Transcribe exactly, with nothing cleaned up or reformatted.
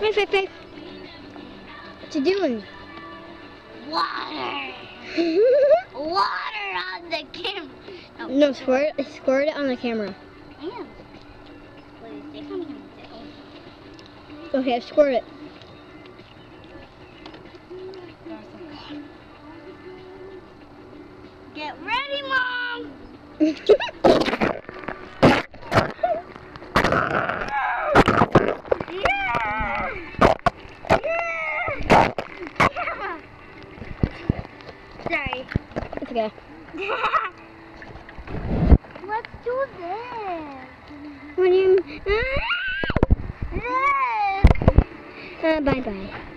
Hey, Faith, Faith. What you doing? Water. Water on the camera. No, no squirt, it, squirt it on the camera. I am. Wait, coming Okay, squirt it. Get ready, Mom. Sorry. It's okay. Let's do this. What do you... Look. Uh, bye-bye.